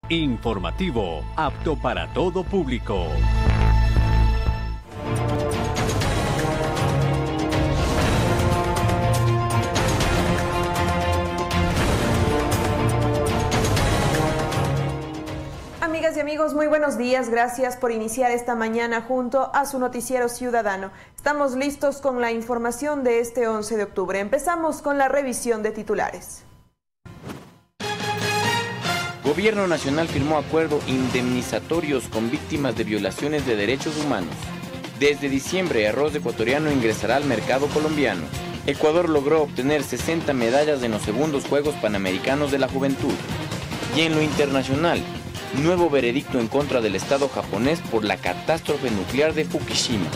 Informativo, apto para todo público. Amigas y amigos, muy buenos días. Gracias por iniciar esta mañana junto a su noticiero ciudadano. Estamos listos con la información de este 11 de octubre. Empezamos con la revisión de titulares. Gobierno Nacional firmó acuerdos indemnizatorios con víctimas de violaciones de derechos humanos. Desde diciembre, arroz ecuatoriano ingresará al mercado colombiano. Ecuador logró obtener 60 medallas en los segundos Juegos Panamericanos de la Juventud. Y en lo internacional, nuevo veredicto en contra del Estado japonés por la catástrofe nuclear de Fukushima.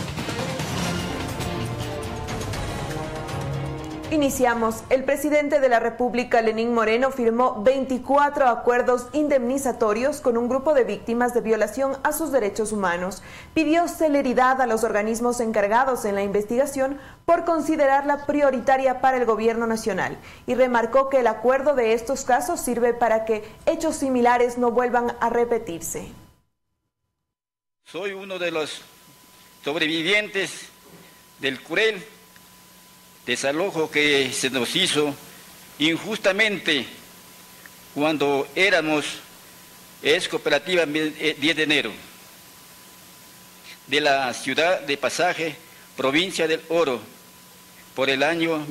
Iniciamos. El presidente de la República, Lenín Moreno, firmó 24 acuerdos indemnizatorios con un grupo de víctimas de violación a sus derechos humanos. Pidió celeridad a los organismos encargados en la investigación por considerarla prioritaria para el gobierno nacional y remarcó que el acuerdo de estos casos sirve para que hechos similares no vuelvan a repetirse. Soy uno de los sobrevivientes del cruel desalojo que se nos hizo injustamente cuando éramos Cooperativa 10 de enero de la ciudad de Pasaje, provincia del Oro, por el año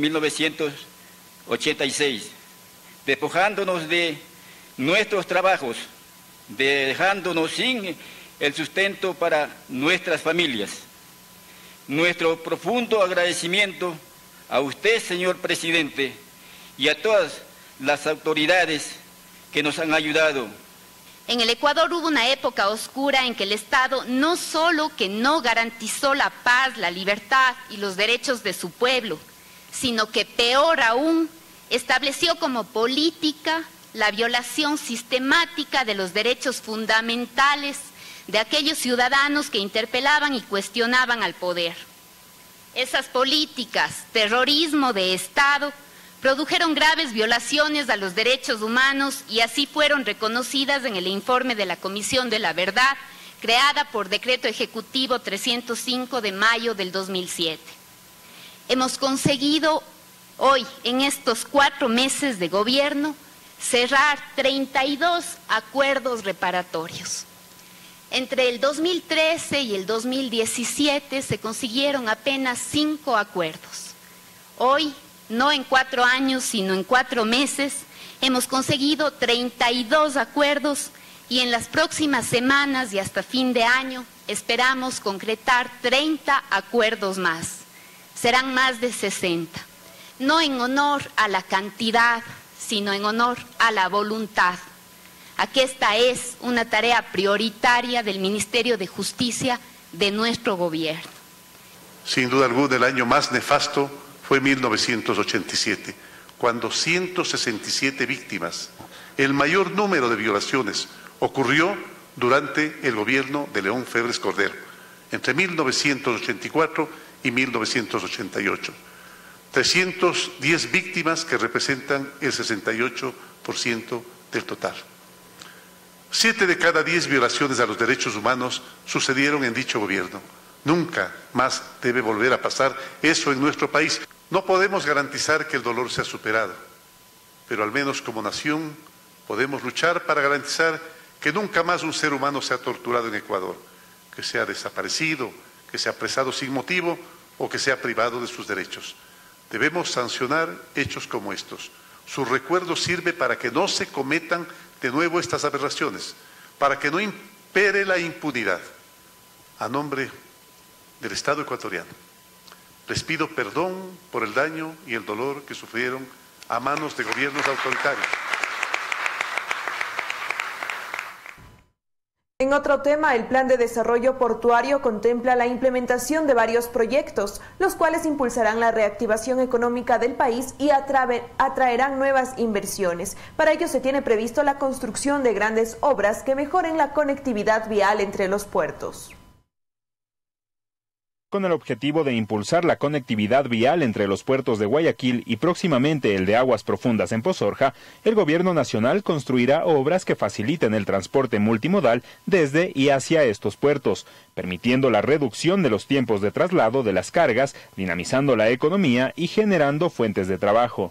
1986, despojándonos de nuestros trabajos, dejándonos sin el sustento para nuestras familias. Nuestro profundo agradecimiento a usted, señor presidente, y a todas las autoridades que nos han ayudado. En el Ecuador hubo una época oscura en que el Estado no solo que no garantizó la paz, la libertad y los derechos de su pueblo, sino que peor aún, estableció como política la violación sistemática de los derechos fundamentales de aquellos ciudadanos que interpelaban y cuestionaban al poder. Esas políticas, terrorismo de Estado, produjeron graves violaciones a los derechos humanos y así fueron reconocidas en el informe de la Comisión de la Verdad, creada por Decreto Ejecutivo 305 de mayo del 2007. Hemos conseguido hoy, en estos 4 meses de gobierno, cerrar 32 acuerdos reparatorios. Entre el 2013 y el 2017 se consiguieron apenas 5 acuerdos. Hoy, no en 4 años, sino en 4 meses, hemos conseguido 32 acuerdos y en las próximas semanas y hasta fin de año esperamos concretar 30 acuerdos más. Serán más de 60. No en honor a la cantidad, sino en honor a la voluntad. Aquí esta es una tarea prioritaria del Ministerio de Justicia de nuestro gobierno. Sin duda alguna, el año más nefasto fue 1987, cuando 167 víctimas, el mayor número de violaciones, ocurrió durante el gobierno de León Febres Cordero, entre 1984 y 1988. 310 víctimas que representan el 68% del total. 7 de cada 10 violaciones a los derechos humanos sucedieron en dicho gobierno. Nunca más debe volver a pasar eso en nuestro país. No podemos garantizar que el dolor sea superado, pero al menos como nación podemos luchar para garantizar que nunca más un ser humano sea torturado en Ecuador, que sea desaparecido, que sea apresado sin motivo o que sea privado de sus derechos. Debemos sancionar hechos como estos. Su recuerdo sirve para que no se cometan de nuevo estas aberraciones, para que no impere la impunidad. A nombre del Estado ecuatoriano, les pido perdón por el daño y el dolor que sufrieron a manos de gobiernos autoritarios. En otro tema, el Plan de Desarrollo Portuario contempla la implementación de varios proyectos, los cuales impulsarán la reactivación económica del país y atraerán nuevas inversiones. Para ello se tiene previsto la construcción de grandes obras que mejoren la conectividad vial entre los puertos. Con el objetivo de impulsar la conectividad vial entre los puertos de Guayaquil y próximamente el de Aguas Profundas en Pozorja, el Gobierno Nacional construirá obras que faciliten el transporte multimodal desde y hacia estos puertos, permitiendo la reducción de los tiempos de traslado de las cargas, dinamizando la economía y generando fuentes de trabajo.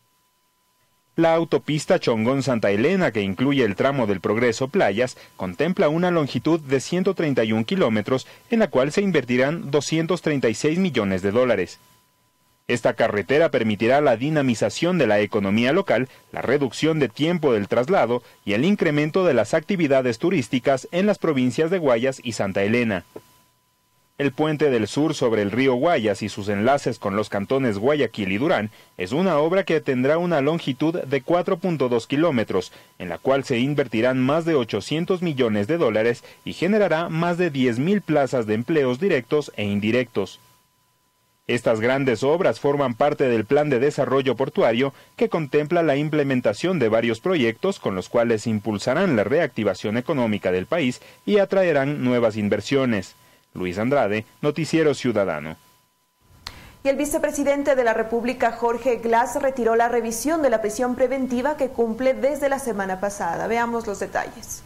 La autopista Chongón-Santa Elena, que incluye el tramo del Progreso Playas, contempla una longitud de 131 kilómetros, en la cual se invertirán 236 millones de dólares. Esta carretera permitirá la dinamización de la economía local, la reducción de tiempo del traslado y el incremento de las actividades turísticas en las provincias de Guayas y Santa Elena. El puente del sur sobre el río Guayas y sus enlaces con los cantones Guayaquil y Durán es una obra que tendrá una longitud de 4.2 kilómetros, en la cual se invertirán más de 800 millones de dólares y generará más de 10.000 plazas de empleos directos e indirectos. Estas grandes obras forman parte del Plan de Desarrollo Portuario, que contempla la implementación de varios proyectos con los cuales impulsarán la reactivación económica del país y atraerán nuevas inversiones. Luis Andrade, Noticiero Ciudadano. Y el vicepresidente de la República, Jorge Glass, retiró la revisión de la prisión preventiva que cumple desde la semana pasada. Veamos los detalles.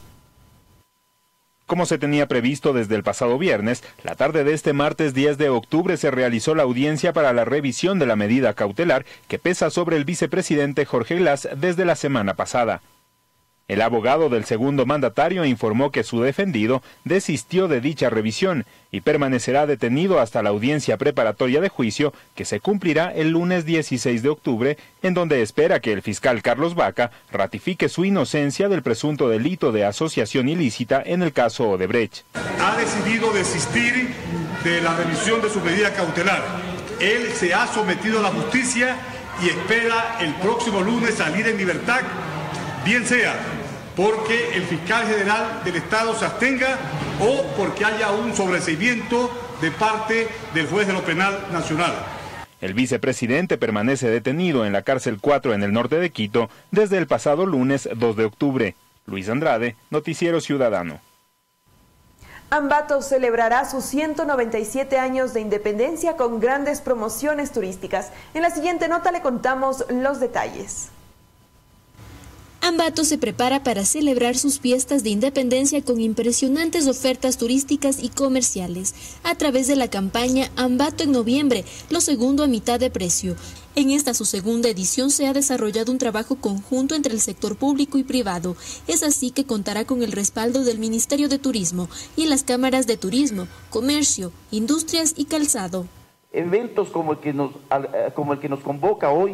Como se tenía previsto desde el pasado viernes, la tarde de este martes 10 de octubre se realizó la audiencia para la revisión de la medida cautelar que pesa sobre el vicepresidente Jorge Glass desde la semana pasada. El abogado del segundo mandatario informó que su defendido desistió de dicha revisión y permanecerá detenido hasta la audiencia preparatoria de juicio que se cumplirá el lunes 16 de octubre, en donde espera que el fiscal Carlos Vaca ratifique su inocencia del presunto delito de asociación ilícita en el caso Odebrecht. Ha decidido desistir de la revisión de su medida cautelar. Él se ha sometido a la justicia y espera el próximo lunes salir en libertad, bien sea porque el fiscal general del Estado se abstenga o porque haya un sobreseimiento de parte del juez de lo penal nacional. El vicepresidente permanece detenido en la cárcel 4 en el norte de Quito desde el pasado lunes 2 de octubre. Luis Andrade, Noticiero Ciudadano. Ambato celebrará sus 197 años de independencia con grandes promociones turísticas. En la siguiente nota le contamos los detalles. Ambato se prepara para celebrar sus fiestas de independencia con impresionantes ofertas turísticas y comerciales a través de la campaña Ambato en noviembre, lo segundo a mitad de precio. En esta su segunda edición se ha desarrollado un trabajo conjunto entre el sector público y privado. Es así que contará con el respaldo del Ministerio de Turismo y las cámaras de turismo, comercio, industrias y calzado. Eventos como el que nos convoca hoy,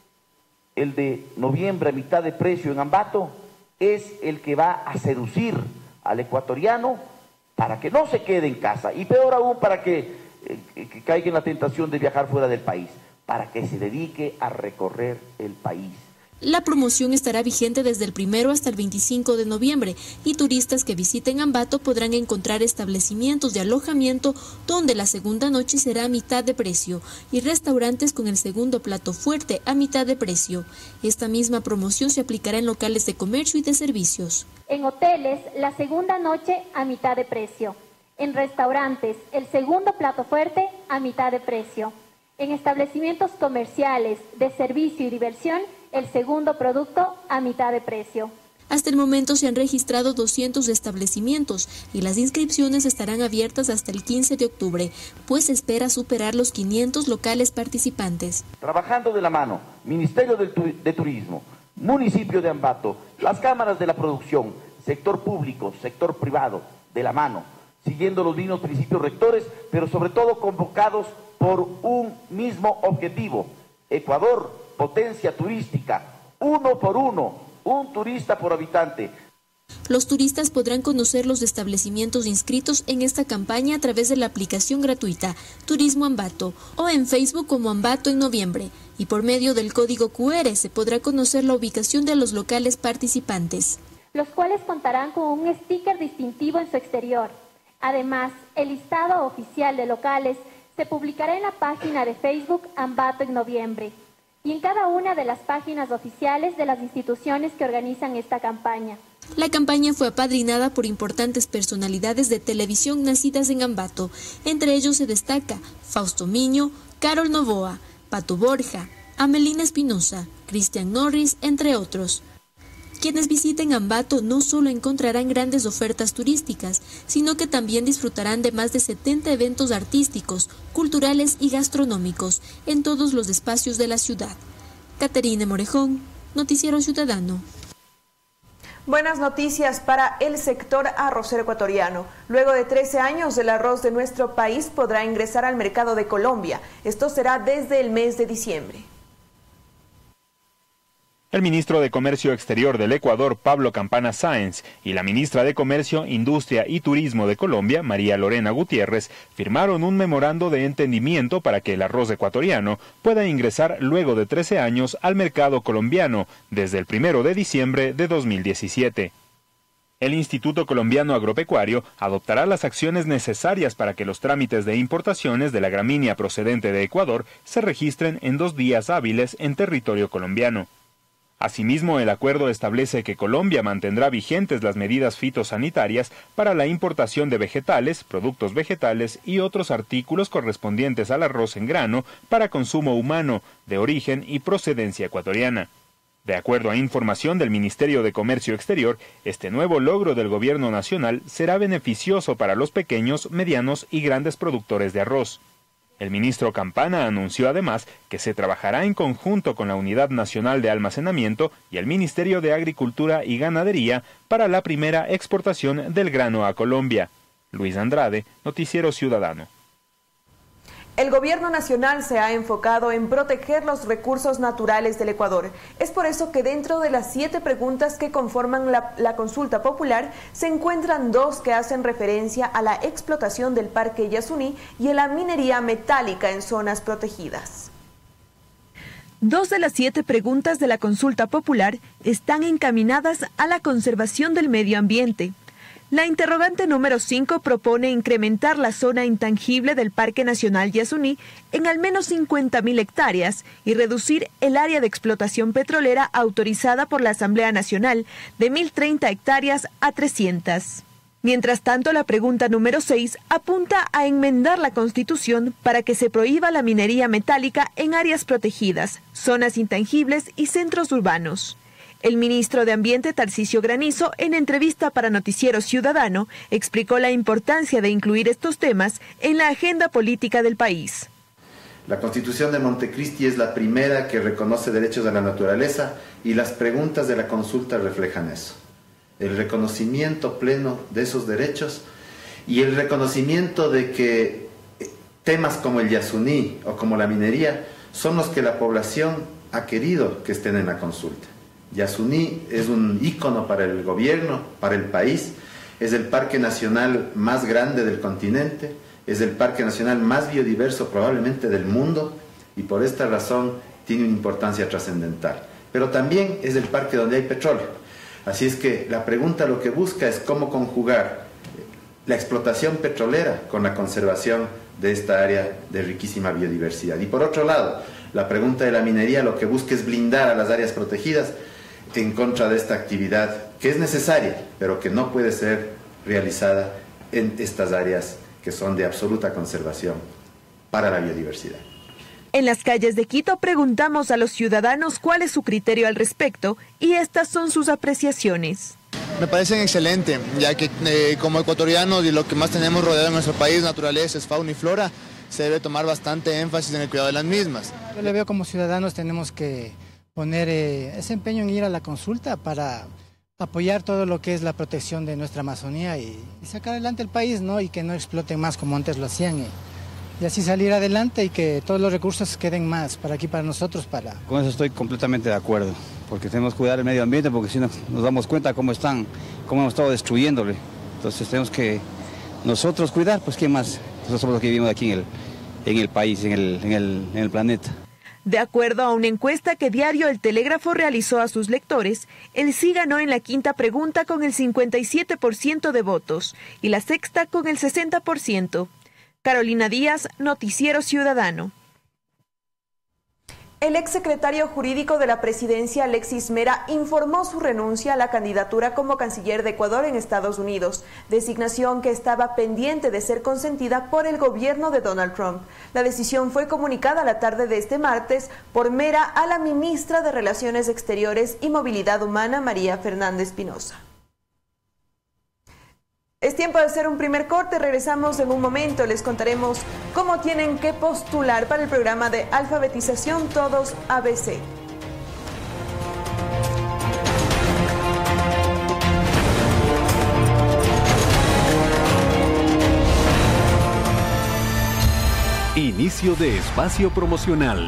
el de noviembre a mitad de precio en Ambato, es el que va a seducir al ecuatoriano para que no se quede en casa y peor aún para que caiga en la tentación de viajar fuera del país, para que se dedique a recorrer el país. La promoción estará vigente desde el 1 hasta el 25 de noviembre y turistas que visiten Ambato podrán encontrar establecimientos de alojamiento donde la segunda noche será a mitad de precio y restaurantes con el segundo plato fuerte a mitad de precio. Esta misma promoción se aplicará en locales de comercio y de servicios. En hoteles, la segunda noche a mitad de precio. En restaurantes, el segundo plato fuerte a mitad de precio. En establecimientos comerciales, de servicio y diversión, el segundo producto a mitad de precio. Hasta el momento se han registrado 200 establecimientos y las inscripciones estarán abiertas hasta el 15 de octubre, pues se espera superar los 500 locales participantes. Trabajando de la mano, Ministerio de Turismo, Municipio de Ambato, las cámaras de la producción, sector público, sector privado, de la mano, siguiendo los mismos principios rectores, pero sobre todo convocados por un mismo objetivo. Ecuador, potencia turística, uno por uno, un turista por habitante. Los turistas podrán conocer los establecimientos inscritos en esta campaña a través de la aplicación gratuita Turismo Ambato o en Facebook como Ambato en noviembre, y por medio del código QR se podrá conocer la ubicación de los locales participantes, los cuales contarán con un sticker distintivo en su exterior. Además, el listado oficial de locales se publicará en la página de Facebook Ambato en noviembre y en cada una de las páginas oficiales de las instituciones que organizan esta campaña. La campaña fue apadrinada por importantes personalidades de televisión nacidas en Ambato. Entre ellos se destaca Fausto Miño, Carol Novoa, Pato Borja, Amelina Espinosa, Cristian Norris, entre otros. Quienes visiten Ambato no solo encontrarán grandes ofertas turísticas, sino que también disfrutarán de más de 70 eventos artísticos, culturales y gastronómicos en todos los espacios de la ciudad. Caterine Morejón, Noticiero Ciudadano. Buenas noticias para el sector arrocero ecuatoriano. Luego de 13 años, el arroz de nuestro país podrá ingresar al mercado de Colombia. Esto será desde el mes de diciembre. El ministro de Comercio Exterior del Ecuador, Pablo Campana Sáenz, y la ministra de Comercio, Industria y Turismo de Colombia, María Lorena Gutiérrez, firmaron un memorando de entendimiento para que el arroz ecuatoriano pueda ingresar luego de 13 años al mercado colombiano, desde el 1 de diciembre de 2017. El Instituto Colombiano Agropecuario adoptará las acciones necesarias para que los trámites de importaciones de la gramínea procedente de Ecuador se registren en 2 días hábiles en territorio colombiano. Asimismo, el acuerdo establece que Colombia mantendrá vigentes las medidas fitosanitarias para la importación de vegetales, productos vegetales y otros artículos correspondientes al arroz en grano para consumo humano, de origen y procedencia ecuatoriana. De acuerdo a información del Ministerio de Comercio Exterior, este nuevo logro del Gobierno Nacional será beneficioso para los pequeños, medianos y grandes productores de arroz. El ministro Campana anunció además que se trabajará en conjunto con la Unidad Nacional de Almacenamiento y el Ministerio de Agricultura y Ganadería para la primera exportación del grano a Colombia. Luis Andrade, Noticiero Ciudadano. El gobierno nacional se ha enfocado en proteger los recursos naturales del Ecuador. Es por eso que dentro de las 7 preguntas que conforman la consulta popular, se encuentran 2 que hacen referencia a la explotación del Parque Yasuní y a la minería metálica en zonas protegidas. 2 de las 7 preguntas de la consulta popular están encaminadas a la conservación del medio ambiente. La interrogante número 5 propone incrementar la zona intangible del Parque Nacional Yasuní en al menos 50.000 hectáreas y reducir el área de explotación petrolera autorizada por la Asamblea Nacional de 1.030 hectáreas a 300. Mientras tanto, la pregunta número 6 apunta a enmendar la Constitución para que se prohíba la minería metálica en áreas protegidas, zonas intangibles y centros urbanos. El ministro de Ambiente, Tarcisio Granizo, en entrevista para Noticiero Ciudadano, explicó la importancia de incluir estos temas en la agenda política del país. La Constitución de Montecristi es la primera que reconoce derechos a la naturaleza y las preguntas de la consulta reflejan eso. El reconocimiento pleno de esos derechos y el reconocimiento de que temas como el Yasuní o como la minería son los que la población ha querido que estén en la consulta. Yasuní es un ícono para el gobierno, para el país, es el parque nacional más grande del continente, es el parque nacional más biodiverso probablemente del mundo y por esta razón tiene una importancia trascendental. Pero también es el parque donde hay petróleo. Así es que la pregunta lo que busca es cómo conjugar la explotación petrolera con la conservación de esta área de riquísima biodiversidad. Y por otro lado, la pregunta de la minería lo que busca es blindar a las áreas protegidas en contra de esta actividad que es necesaria, pero que no puede ser realizada en estas áreas que son de absoluta conservación para la biodiversidad. En las calles de Quito preguntamos a los ciudadanos cuál es su criterio al respecto y estas son sus apreciaciones. Me parecen excelentes, ya que como ecuatorianos y lo que más tenemos rodeado en nuestro país, naturaleza, es fauna y flora, se debe tomar bastante énfasis en el cuidado de las mismas. Yo le veo como ciudadanos tenemos que poner ese empeño en ir a la consulta para apoyar todo lo que es la protección de nuestra Amazonía y sacar adelante el país, ¿no? Y que no exploten más como antes lo hacían y así salir adelante y que todos los recursos queden más para aquí, para nosotros. Con eso estoy completamente de acuerdo, porque tenemos que cuidar el medio ambiente, porque si no nos damos cuenta cómo hemos estado destruyéndole. Entonces tenemos que nosotros cuidar, pues ¿quién más? Nosotros somos los que vivimos aquí en el país, en el planeta. De acuerdo a una encuesta que diario El Telégrafo realizó a sus lectores, el sí ganó en la 5ª pregunta con el 57% de votos y la 6ª con el 60%. Carolina Díaz, Noticiero Ciudadano. El exsecretario jurídico de la presidencia, Alexis Mera, informó su renuncia a la candidatura como canciller de Ecuador en Estados Unidos, designación que estaba pendiente de ser consentida por el gobierno de Donald Trump. La decisión fue comunicada la tarde de este martes por Mera a la ministra de Relaciones Exteriores y Movilidad Humana, María Fernanda Espinosa. Es tiempo de hacer un primer corte, regresamos en un momento, les contaremos cómo tienen que postular para el programa de alfabetización Todos ABC. Inicio de espacio promocional.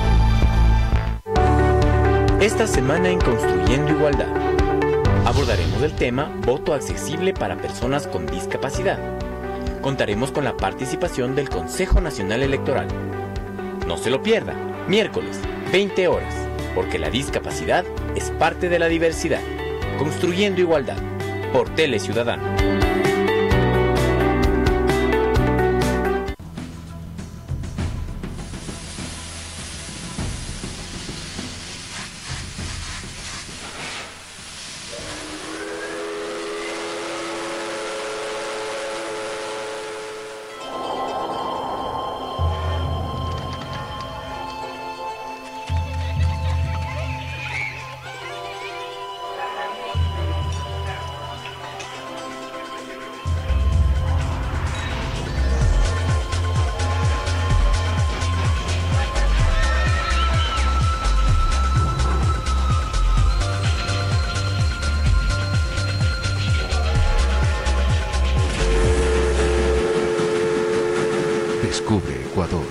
Esta semana en Construyendo Igualdad abordaremos el tema voto accesible para personas con discapacidad. Contaremos con la participación del Consejo Nacional Electoral. No se lo pierda, miércoles, 20 horas, porque la discapacidad es parte de la diversidad. Construyendo Igualdad, por Tele Ciudadano. Descubre Ecuador.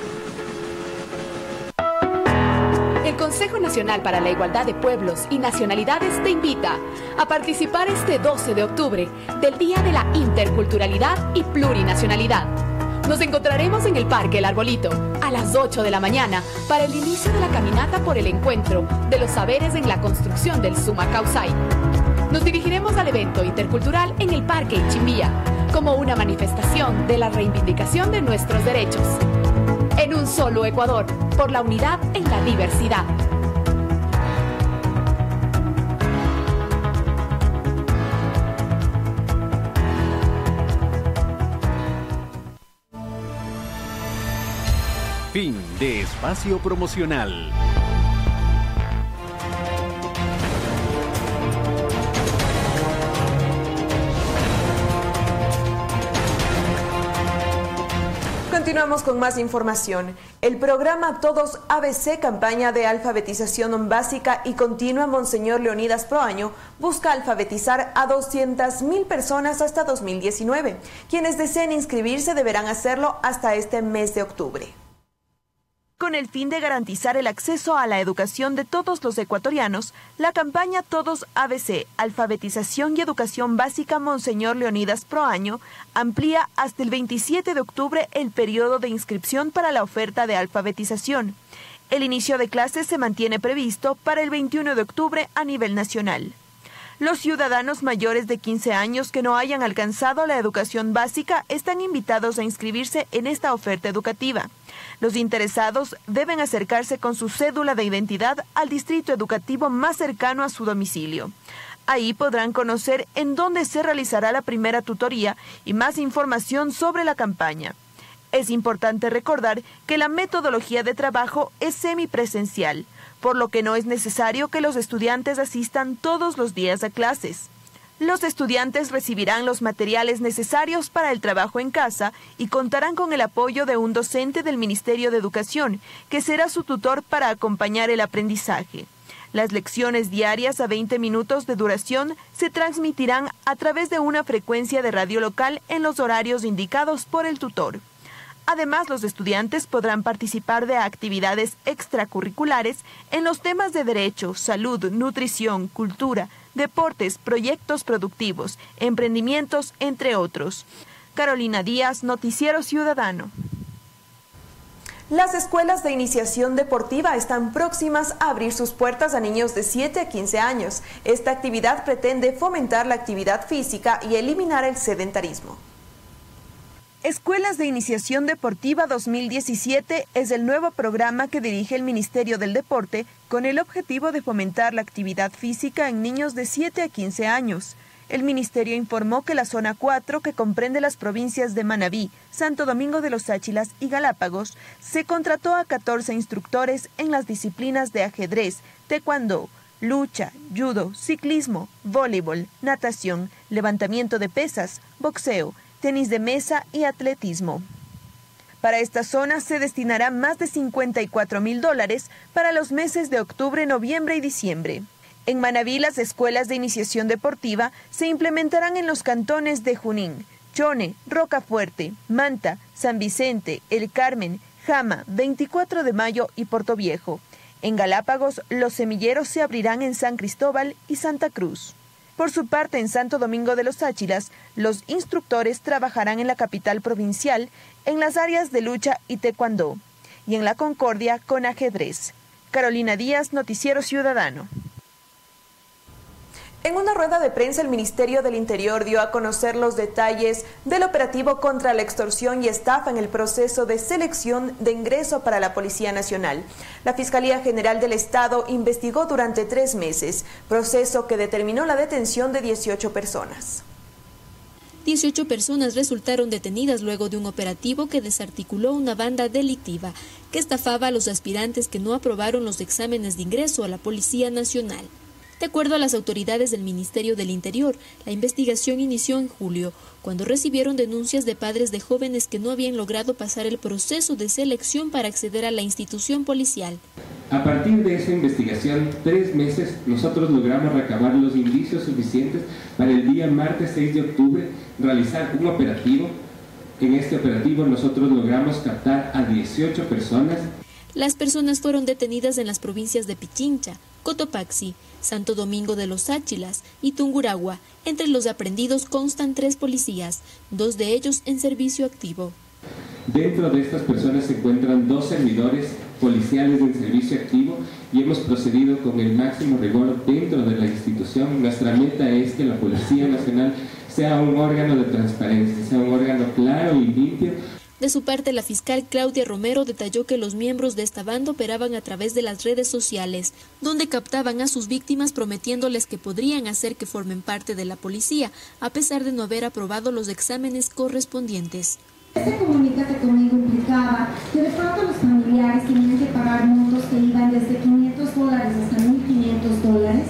El Consejo Nacional para la Igualdad de Pueblos y Nacionalidades te invita a participar este 12 de octubre del Día de la Interculturalidad y Plurinacionalidad. Nos encontraremos en el Parque El Arbolito a las 8 de la mañana para el inicio de la caminata por el encuentro de los saberes en la construcción del Suma Causay. Nos dirigiremos al evento intercultural en el Parque Ichimbía como una manifestación de la reivindicación de nuestros derechos. En un solo Ecuador, por la unidad en la diversidad. Fin de espacio promocional. Continuamos con más información. El programa Todos ABC, campaña de alfabetización básica y continua Monseñor Leonidas Proaño, busca alfabetizar a 200.000 personas hasta 2019. Quienes deseen inscribirse deberán hacerlo hasta este mes de octubre. Con el fin de garantizar el acceso a la educación de todos los ecuatorianos, la campaña Todos ABC, Alfabetización y Educación Básica Monseñor Leonidas Proaño, amplía hasta el 27 de octubre el periodo de inscripción para la oferta de alfabetización. El inicio de clases se mantiene previsto para el 21 de octubre a nivel nacional. Los ciudadanos mayores de 15 años que no hayan alcanzado la educación básica están invitados a inscribirse en esta oferta educativa. Los interesados deben acercarse con su cédula de identidad al distrito educativo más cercano a su domicilio. Ahí podrán conocer en dónde se realizará la primera tutoría y más información sobre la campaña. Es importante recordar que la metodología de trabajo es semipresencial, por lo que no es necesario que los estudiantes asistan todos los días a clases. Los estudiantes recibirán los materiales necesarios para el trabajo en casa y contarán con el apoyo de un docente del Ministerio de Educación, que será su tutor para acompañar el aprendizaje. Las lecciones diarias a 20 minutos de duración se transmitirán a través de una frecuencia de radio local en los horarios indicados por el tutor. Además, los estudiantes podrán participar de actividades extracurriculares en los temas de derecho, salud, nutrición, cultura, deportes, proyectos productivos, emprendimientos, entre otros. Carolina Díaz, Noticiero Ciudadano. Las escuelas de iniciación deportiva están próximas a abrir sus puertas a niños de 7 a 15 años. Esta actividad pretende fomentar la actividad física y eliminar el sedentarismo. Escuelas de Iniciación Deportiva 2017 es el nuevo programa que dirige el Ministerio del Deporte con el objetivo de fomentar la actividad física en niños de 7 a 15 años. El ministerio informó que la zona 4, que comprende las provincias de Manabí, Santo Domingo de los Áchilas y Galápagos, se contrató a 14 instructores en las disciplinas de ajedrez, taekwondo, lucha, judo, ciclismo, voleibol, natación, levantamiento de pesas, boxeo, tenis de mesa y atletismo. Para esta zona se destinará más de $54,000 para los meses de octubre, noviembre y diciembre. En Manabí, las escuelas de iniciación deportiva se implementarán en los cantones de Junín, Chone, Rocafuerte, Manta, San Vicente, El Carmen, Jama, 24 de Mayo y Portoviejo. En Galápagos, los semilleros se abrirán en San Cristóbal y Santa Cruz. Por su parte, en Santo Domingo de los Áchilas, los instructores trabajarán en la capital provincial en las áreas de lucha y taekwondo, y en La Concordia con ajedrez. Carolina Díaz, Noticiero Ciudadano. En una rueda de prensa, el Ministerio del Interior dio a conocer los detalles del operativo contra la extorsión y estafa en el proceso de selección de ingreso para la Policía Nacional. La Fiscalía General del Estado investigó durante 3 meses, proceso que determinó la detención de 18 personas. 18 personas resultaron detenidas luego de un operativo que desarticuló una banda delictiva que estafaba a los aspirantes que no aprobaron los exámenes de ingreso a la Policía Nacional. De acuerdo a las autoridades del Ministerio del Interior, la investigación inició en julio, cuando recibieron denuncias de padres de jóvenes que no habían logrado pasar el proceso de selección para acceder a la institución policial. A partir de esa investigación, 3 meses, nosotros logramos recabar los indicios suficientes para el día martes 6 de octubre realizar un operativo. En este operativo nosotros logramos captar a 18 personas. Las personas fueron detenidas en las provincias de Pichincha, Cotopaxi, Santo Domingo de los Áchilas y Tungurahua. Entre los aprendidos constan 3 policías, 2 de ellos en servicio activo. Dentro de estas personas se encuentran 2 servidores policiales en servicio activo y hemos procedido con el máximo rigor dentro de la institución. Nuestra meta es que la Policía Nacional sea un órgano de transparencia, sea un órgano claro y limpio. De su parte, la fiscal Claudia Romero detalló que los miembros de esta banda operaban a través de las redes sociales, donde captaban a sus víctimas prometiéndoles que podrían hacer que formen parte de la policía, a pesar de no haber aprobado los exámenes correspondientes. Este comunicate conmigo implicaba que de pronto los familiares tenían que pagar montos que iban desde $500 hasta $1,500.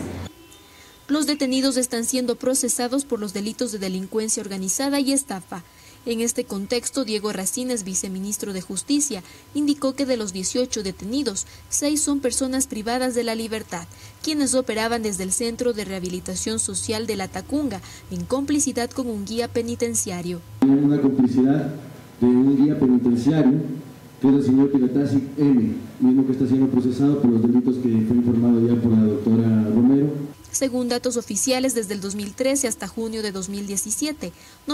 Los detenidos están siendo procesados por los delitos de delincuencia organizada y estafa. En este contexto, Diego Racines, viceministro de Justicia, indicó que de los 18 detenidos, 6 son personas privadas de la libertad, quienes operaban desde el Centro de Rehabilitación Social de La Tacunga, en complicidad con un guía penitenciario. Una complicidad de un guía penitenciario, que es el señor Piratasi M., mismo que está siendo procesado por los delitos que fue informado ya por la doctora Romero. Según datos oficiales, desde el 2013 hasta junio de 2017,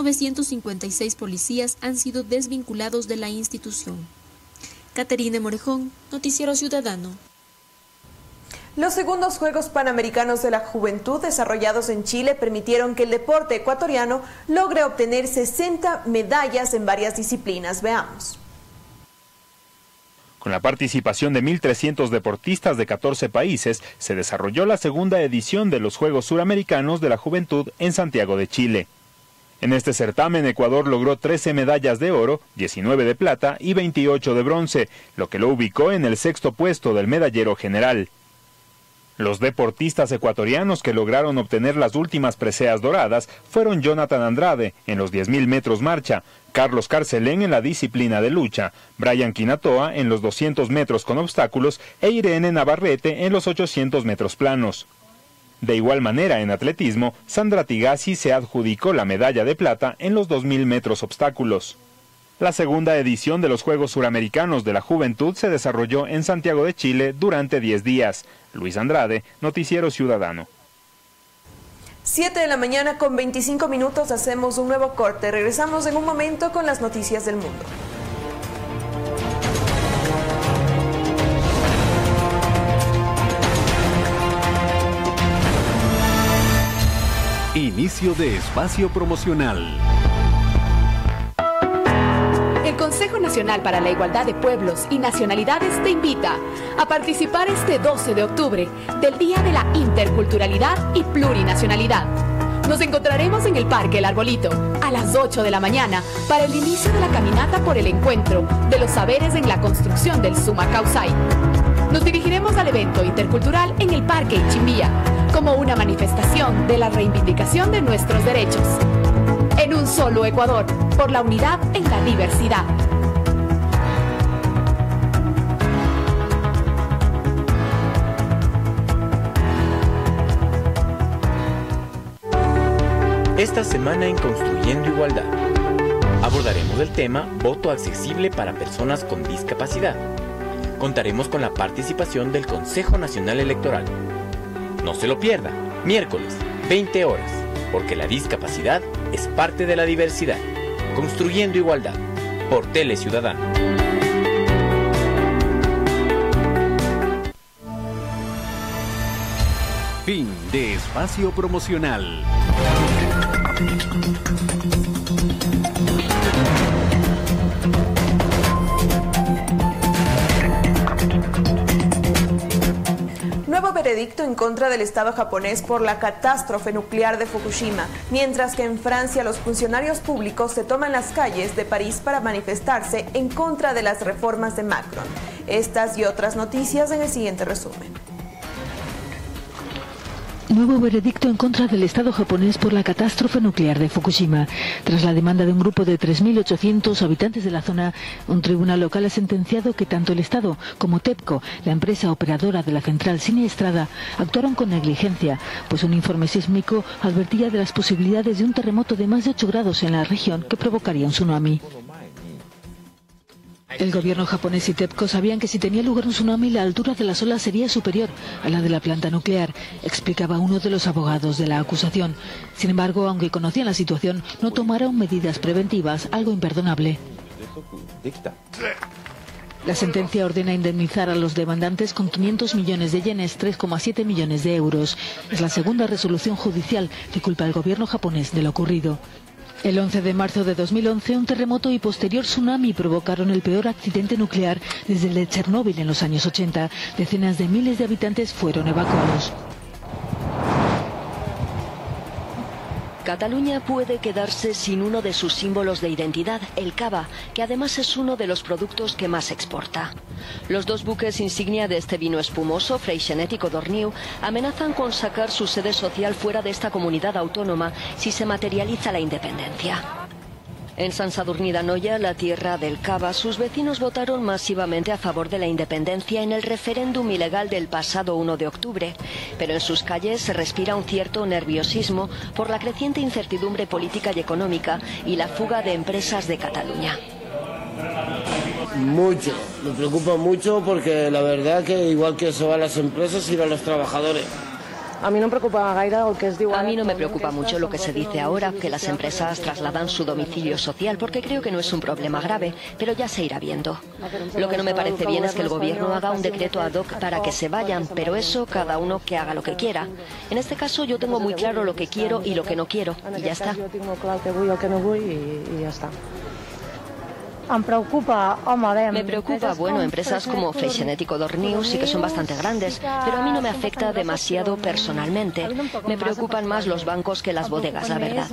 956 policías han sido desvinculados de la institución. Caterine Morejón, Noticiero Ciudadano. Los segundos Juegos Panamericanos de la Juventud desarrollados en Chile permitieron que el deporte ecuatoriano logre obtener 60 medallas en varias disciplinas. Veamos. Con la participación de 1.300 deportistas de 14 países, se desarrolló la segunda edición de los Juegos Suramericanos de la Juventud en Santiago de Chile. En este certamen, Ecuador logró 13 medallas de oro, 19 de plata y 28 de bronce, lo que lo ubicó en el 6º puesto del medallero general. Los deportistas ecuatorianos que lograron obtener las últimas preseas doradas fueron Jonathan Andrade en los 10.000 metros marcha, Carlos Carcelén en la disciplina de lucha, Brian Quinatoa en los 200 metros con obstáculos e Irene Navarrete en los 800 metros planos. De igual manera, en atletismo, Sandra Tigasi se adjudicó la medalla de plata en los 2.000 metros obstáculos. La segunda edición de los Juegos Suramericanos de la Juventud se desarrolló en Santiago de Chile durante 10 días. Luis Andrade, Noticiero Ciudadano. 7 de la mañana con 25 minutos, hacemos un nuevo corte. Regresamos en un momento con las noticias del mundo. Inicio de espacio promocional. Consejo Nacional para la Igualdad de Pueblos y Nacionalidades te invita a participar este 12 de octubre del Día de la Interculturalidad y Plurinacionalidad. Nos encontraremos en el Parque El Arbolito a las 8 de la mañana para el inicio de la caminata por el encuentro de los saberes en la construcción del Suma Causay. Nos dirigiremos al evento intercultural en el Parque Ichimbía como una manifestación de la reivindicación de nuestros derechos. En un solo Ecuador, por la unidad en la diversidad. Esta semana en Construyendo Igualdad abordaremos el tema Voto accesible para personas con discapacidad. Contaremos con la participación del Consejo Nacional Electoral. No se lo pierda, miércoles, 20 horas, porque la discapacidad es parte de la diversidad. Construyendo Igualdad, por Tele Ciudadano. Fin de espacio promocional. Nuevo veredicto en contra del Estado japonés por la catástrofe nuclear de Fukushima, mientras que en Francia los funcionarios públicos se toman las calles de París para manifestarse en contra de las reformas de Macron. Estas y otras noticias en el siguiente resumen. Nuevo veredicto en contra del Estado japonés por la catástrofe nuclear de Fukushima. Tras la demanda de un grupo de 3.800 habitantes de la zona, un tribunal local ha sentenciado que tanto el Estado como TEPCO, la empresa operadora de la central siniestrada, actuaron con negligencia, pues un informe sísmico advertía de las posibilidades de un terremoto de más de 8 grados en la región que provocaría un tsunami. El gobierno japonés y TEPCO sabían que si tenía lugar un tsunami, la altura de las olas sería superior a la de la planta nuclear, explicaba uno de los abogados de la acusación. Sin embargo, aunque conocían la situación, no tomaron medidas preventivas, algo imperdonable. La sentencia ordena indemnizar a los demandantes con 500 millones de yenes, 3,7 millones de euros. Es la segunda resolución judicial que culpa al gobierno japonés de lo ocurrido. El 11 de marzo de 2011, un terremoto y posterior tsunami provocaron el peor accidente nuclear desde el de Chernóbil en los años 80. Decenas de miles de habitantes fueron evacuados. Cataluña puede quedarse sin uno de sus símbolos de identidad, el cava, que además es uno de los productos que más exporta. Los dos buques insignia de este vino espumoso, Freixenet y Codorniu, amenazan con sacar su sede social fuera de esta comunidad autónoma si se materializa la independencia. En Sant Sadurní d'Anoia, la tierra del cava, sus vecinos votaron masivamente a favor de la independencia en el referéndum ilegal del pasado 1 de octubre, pero en sus calles se respira un cierto nerviosismo por la creciente incertidumbre política y económica y la fuga de empresas de Cataluña. Mucho, me preocupa mucho porque la verdad que igual que se van las empresas, se van los trabajadores. A mí no me preocupa mucho lo que se dice ahora, que las empresas trasladan su domicilio social, porque creo que no es un problema grave, pero ya se irá viendo. Lo que no me parece bien es que el gobierno haga un decreto ad hoc para que se vayan, pero eso cada uno que haga lo que quiera. En este caso yo tengo muy claro lo que quiero y lo que no quiero, y ya está. Me preocupa, bueno, empresas como Freixenet y Codorniu sí que son bastante grandes, pero a mí no me afecta demasiado personalmente. Me preocupan más los bancos que las bodegas, la verdad.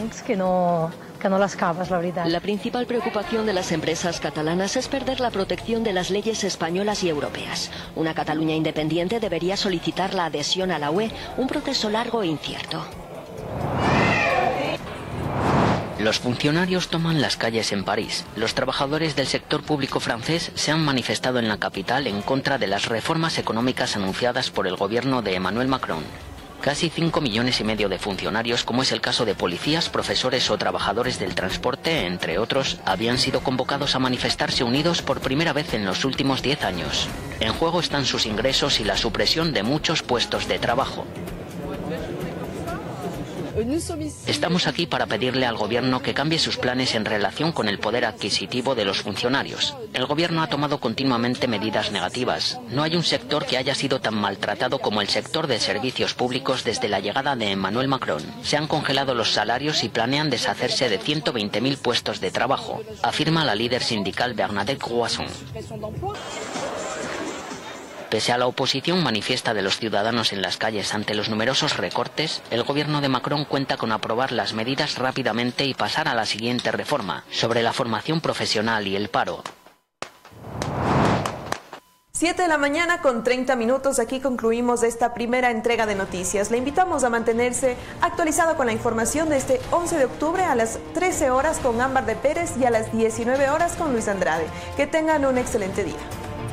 La principal preocupación de las empresas catalanas es perder la protección de las leyes españolas y europeas. Una Cataluña independiente debería solicitar la adhesión a la UE, un proceso largo e incierto. Los funcionarios toman las calles en París. Los trabajadores del sector público francés se han manifestado en la capital en contra de las reformas económicas anunciadas por el gobierno de Emmanuel Macron. Casi 5,5 millones de funcionarios, como es el caso de policías, profesores o trabajadores del transporte, entre otros, habían sido convocados a manifestarse unidos por primera vez en los últimos 10 años. En juego están sus ingresos y la supresión de muchos puestos de trabajo. Estamos aquí para pedirle al gobierno que cambie sus planes en relación con el poder adquisitivo de los funcionarios. El gobierno ha tomado continuamente medidas negativas. No hay un sector que haya sido tan maltratado como el sector de servicios públicos desde la llegada de Emmanuel Macron. Se han congelado los salarios y planean deshacerse de 120.000 puestos de trabajo, afirma la líder sindical Bernadette Croissant. Pese a la oposición manifiesta de los ciudadanos en las calles ante los numerosos recortes, el gobierno de Macron cuenta con aprobar las medidas rápidamente y pasar a la siguiente reforma, sobre la formación profesional y el paro. 7 de la mañana con 30 minutos, aquí concluimos esta primera entrega de noticias. Le invitamos a mantenerse actualizado con la información de este 11 de octubre a las 13 horas con Ámbar de Pérez y a las 19 horas con Luis Andrade. Que tengan un excelente día.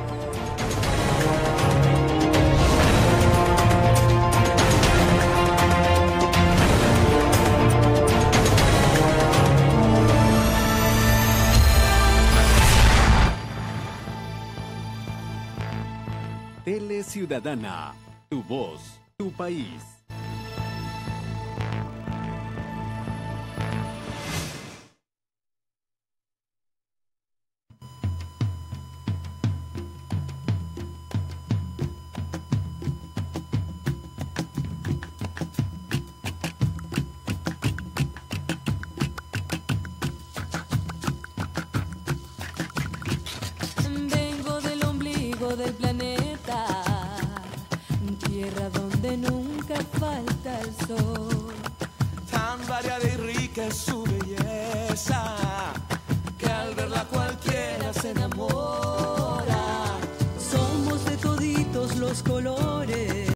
Tele Ciudadana, tu voz, tu país. Vengo del ombligo del planeta, tierra donde nunca falta el sol. Tan variada y rica es su belleza, que al verla cualquiera se enamora. Somos de toditos los colores,